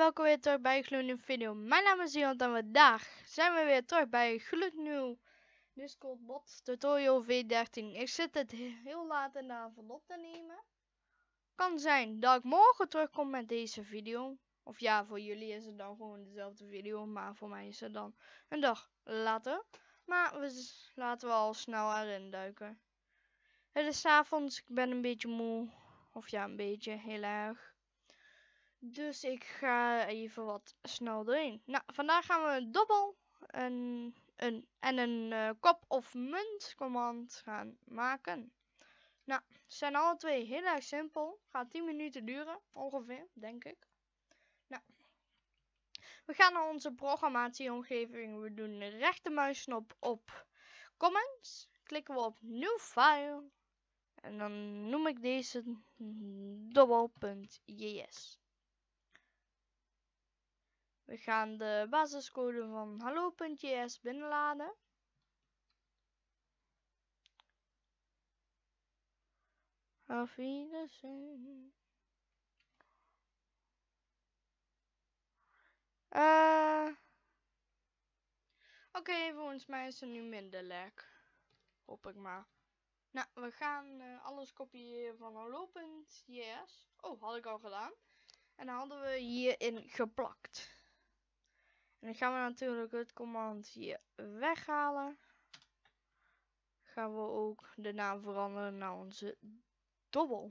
welkom weer terug bij een gloednieuwe video. Mijn naam is Ian en vandaag zijn we weer terug bij een gloednieuw Discord bot tutorial V13. Ik zit het heel laat in de avond op te nemen. Kan zijn dat ik morgen terugkom met deze video. Of ja, voor jullie is het dan gewoon dezelfde video, maar voor mij is het dan een dag later. Maar laten we al snel erin duiken. Het is 's avonds, ik ben een beetje moe. Of ja, een beetje, heel erg. Dus ik ga even wat snel doorheen. Nou, vandaag gaan we een dobbel en een kop of munt command gaan maken. Nou, ze zijn alle twee heel erg simpel. Gaat 10 minuten duren, ongeveer, denk ik. Nou, we gaan naar onze programmatieomgeving. We doen de rechtermuisknop op comments. Klikken we op new file. En dan noem ik deze dobbel.js. We gaan de basiscode van hallo.js binnenladen. Auf Wiedersehen. Oké, volgens mij is er nu minder lag. Hoop ik maar. Nou, we gaan alles kopiëren van hallo.js. Oh, had ik al gedaan. En dan hadden we hierin geplakt. En dan gaan we natuurlijk het command hier weghalen. Gaan we ook de naam veranderen naar onze dobbel.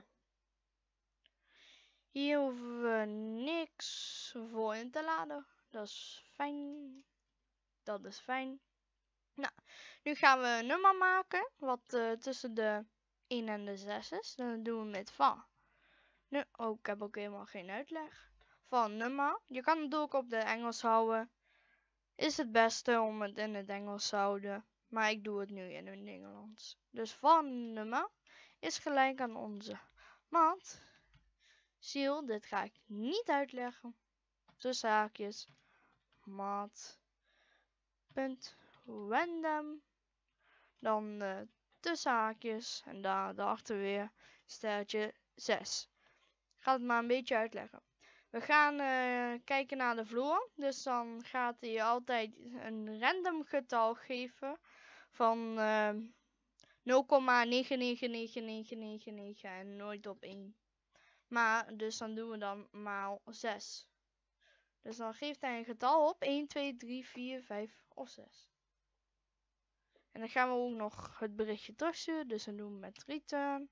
Hier hoeven we niks voor in te laden. Dat is fijn. Dat is fijn. Nou, nu gaan we een nummer maken. Wat tussen de 1 en de 6 is. Dat doen we met van. Nu, oh, ik heb ook helemaal geen uitleg. Van nummer. Je kan het ook op de Engels houden. Is het beste om het in het Engels te houden. Maar ik doe het nu in het Nederlands. Dus van nummer is gelijk aan onze maat. Ziel, dit ga ik niet uitleggen. Tussen haakjes. Maat. Punt. Random. Dan tussen haakjes. En daarachter weer. Sterretje 6. Ik ga het maar een beetje uitleggen. We gaan kijken naar de vloer. Dus dan gaat hij altijd een random getal geven. Van 0,99999 en nooit op 1. Maar, dus dan doen we dan maal 6. Dus dan geeft hij een getal op. 1, 2, 3, 4, 5 of 6. En dan gaan we ook nog het berichtje terugsturen. Dus dan doen we met return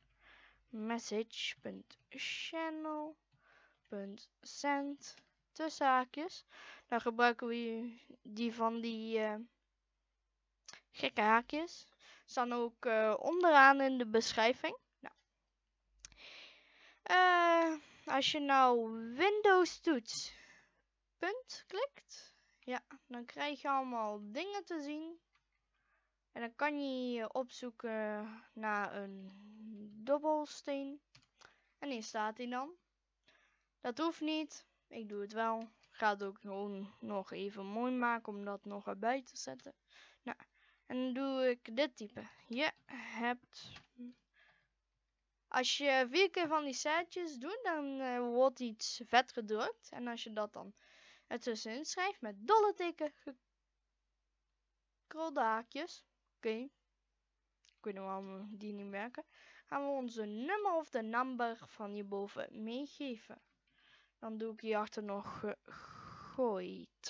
message.channel.send tussen haakjes. Dan gebruiken we die van die gekke haakjes. Staan ook onderaan in de beschrijving. Nou. Als je nou Windows toets punt klikt, ja, dan krijg je allemaal dingen te zien. En dan kan je opzoeken naar een dobbelsteen. En hier staat hij dan. Dat hoeft niet. Ik doe het wel. Ik ga het ook gewoon nog even mooi maken om dat nog erbij te zetten. Nou, en dan doe ik dit type. Je hebt... Als je 4 keer van die setjes doet, dan wordt iets vet gedrukt. En als je dat dan ertussenin schrijft met dolle teken, gekrulde haakjes. Oké. Ik weet niet waarom die niet werken. Gaan we onze nummer of de number van hierboven meegeven. Dan doe ik hierachter nog gegooid.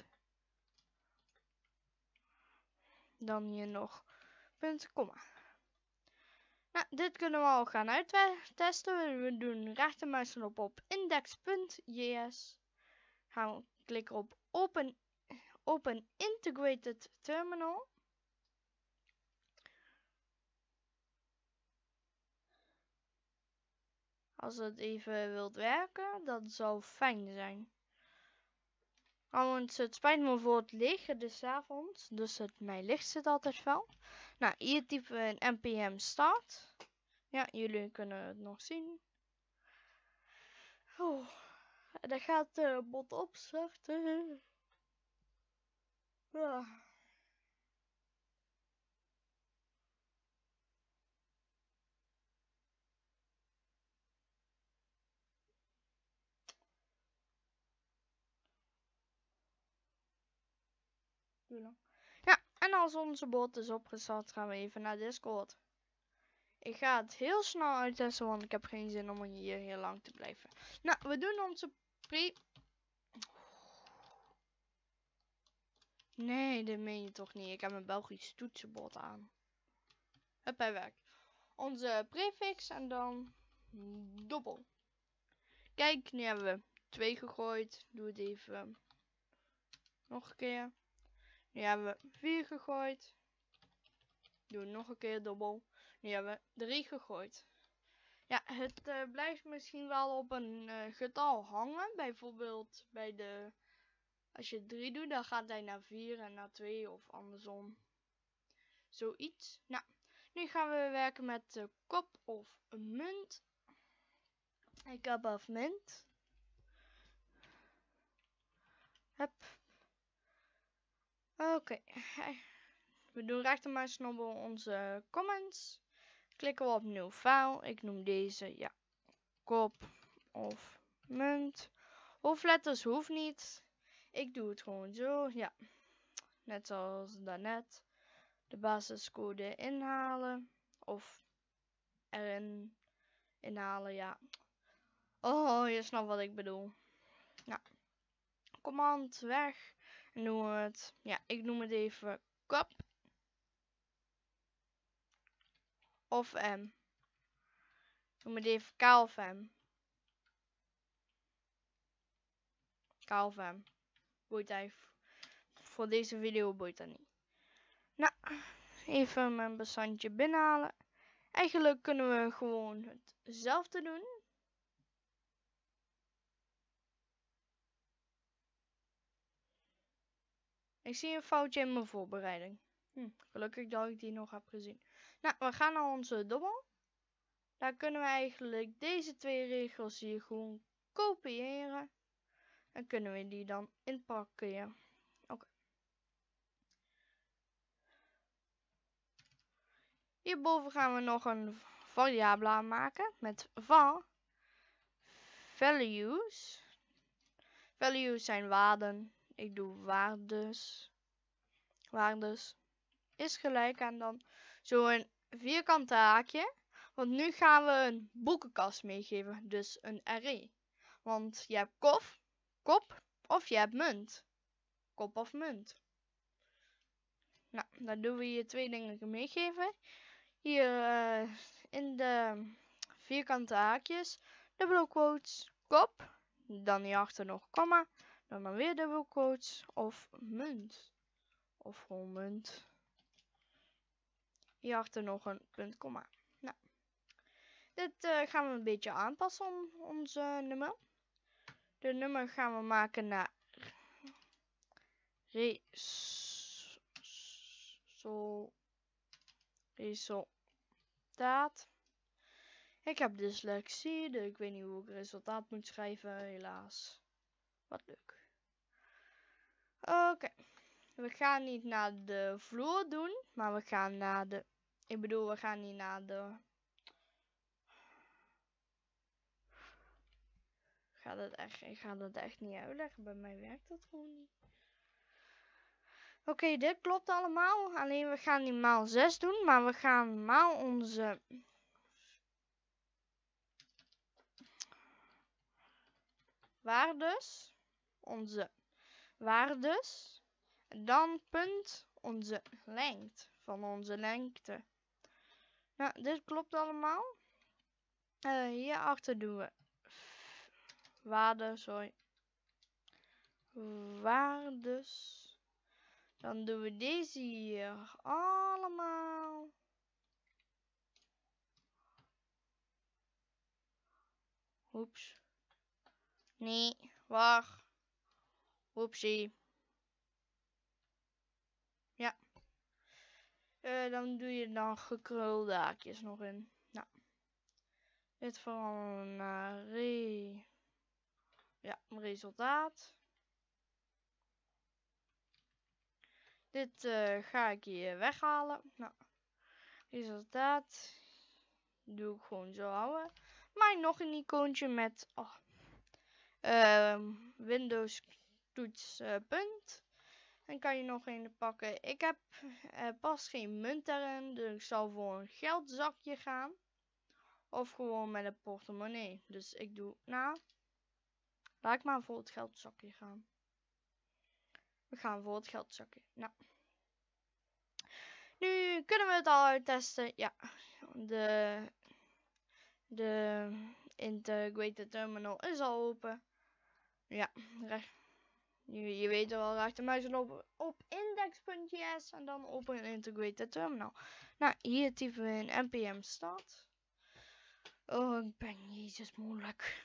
Dan hier nog punt, komma. Nou, dit kunnen we al gaan uittesten. We doen rechtermuisknop op index.js. Gaan we klikken op Open Integrated Terminal. Als het even wilt werken, dat zou fijn zijn. Want het spijt me voor het licht, dus 's avonds. Dus mijn licht zit altijd fel. Nou, hier typen we een npm start. Ja, jullie kunnen het nog zien. Oh, daar gaat de bot opstarten. Ah. lang. Ja, en als onze bot is opgestart, gaan we even naar Discord. Ik ga het heel snel uittesten, want ik heb geen zin om hier heel lang te blijven. Nou, we doen onze Nee, dat meen je toch niet. Ik heb mijn Belgisch toetsenbord aan. Hup, hij werkt. Onze prefix en dan dubbel. Kijk, nu hebben we 2 gegooid. Doe het even nog een keer. Nu hebben we 4 gegooid. Doe het nog een keer dubbel. Nu hebben we 3 gegooid. Ja, het blijft misschien wel op een getal hangen. Bijvoorbeeld bij de... Als je 3 doet, dan gaat hij naar 4 en naar 2 of andersom. Zoiets. Nou, nu gaan we werken met de kop of een munt. Ik heb af munt. Hup. Oké. We doen rechtermuissnobbel onze comments. Klikken we op nieuw file. Ik noem deze, ja, kop of munt. Hoofdletters hoeft niet. Ik doe het gewoon zo, ja. Net zoals daarnet. De basiscode inhalen. Of erin inhalen, ja. Oh, je snapt wat ik bedoel. Nou. Command weg. En doen we het. Ja, ik noem het even kop. Of M. Noem het even K of M. K of M. Boeit hij. Voor deze video boeit dat niet. Nou, even mijn bestandje binnenhalen. Eigenlijk kunnen we gewoon hetzelfde doen. Ik zie een foutje in mijn voorbereiding. Gelukkig dat ik die nog heb gezien. Nou, we gaan naar onze dubbel. Daar kunnen we eigenlijk deze 2 regels hier gewoon kopiëren. En kunnen we die dan inpakken. Oké. Hierboven gaan we nog een variabele aanmaken met values. Values zijn waarden. Ik doe waardes. Waardes is gelijk aan dan zo'n vierkante haakje. Want nu gaan we een boekenkast meegeven. Dus een array. Want je hebt kop of je hebt munt. Kop of munt. Nou, dan doen we hier 2 dingen meegeven. Hier in de vierkante haakjes. Dubbele quotes. Kop. Dan hierachter nog komma. Dan weer dubbele quotes. Of munt. Of gewoon munt. Hierachter nog een punt, komma. Nou. Dit gaan we een beetje aanpassen om onze nummer. De nummer gaan we maken naar resultaat. Ik heb dyslexie, dus ik weet niet hoe ik resultaat moet schrijven, helaas. Wat leuk. Oké. We gaan niet naar de vloer doen, maar we gaan naar de... Ik bedoel, we gaan niet naar de... Ik ga dat echt niet uitleggen. Bij mij werkt dat gewoon niet. Oké, dit klopt allemaal. Alleen we gaan niet maal 6 doen, maar we gaan maal onze... waardes. Onze waardes. En dan punt onze lengte. Van onze lengte. Nou, dit klopt allemaal. Hierachter doen we waardes. Dan doen we deze hier allemaal. Oeps. Nee, wacht. Oepsie. Ja. Dan doe je dan gekrulde haakjes nog in. Nou. Dit veranderen naar resultaat. Dit ga ik hier weghalen. Nou. Resultaat. Doe ik gewoon zo houden. Maar nog een icoontje met Windows toets punt. Dan kan je nog een pakken. Ik heb pas geen munt erin, dus ik zal voor een geldzakje gaan. Of gewoon met een portemonnee. Dus ik doe, nou, laat ik maar voor het geldzakje gaan. We gaan voor het geldzakje. Nou. Nu kunnen we het al uittesten. Ja, de integrated terminal is al open. Ja, je weet er wel, rechtermuis op index.js en dan open integrated terminal. Nou, hier typen we in npm start. Oh, ik ben jezus moeilijk.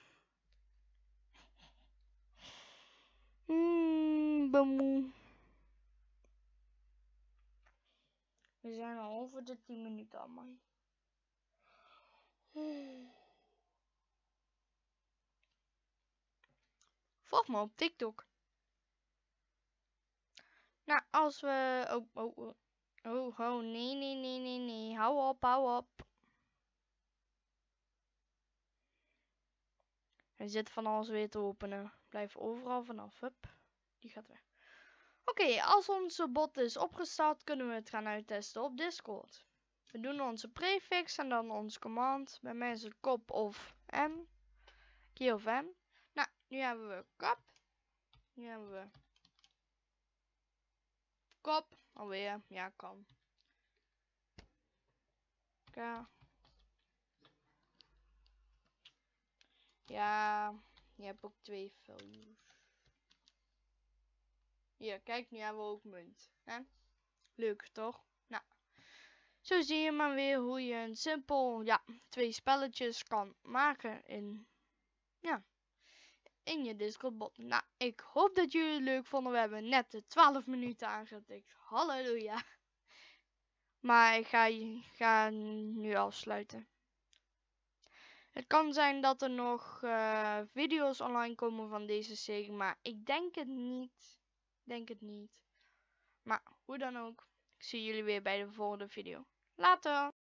Bemoe. We zijn al over de 10 minuten allemaal. Volg me op TikTok. Nou, als we... Oh, nee. Hou op. Hij zit van alles weer te openen. Blijf overal vanaf. Hup, die gaat weg. Oké, als onze bot is opgestart, kunnen we het gaan uittesten op Discord. We doen onze prefix en dan ons command. Bij mij is het kop of m. Key of m. Nou, nu hebben we kop. Nu hebben we kop. Alweer. Ja, kan. K. Ja, je hebt ook 2 values. Hier, kijk, nu hebben we ook munt. Hè? Leuk, toch? Nou, zo zie je maar weer hoe je een simpel, 2 spelletjes kan maken in je Discord bot. Nou, ik hoop dat jullie het leuk vonden. We hebben net de 12 minuten aangetikt. Halleluja. Maar ik ga nu afsluiten. Het kan zijn dat er nog video's online komen van deze serie, maar ik denk het niet. Maar hoe dan ook, ik zie jullie weer bij de volgende video. Later!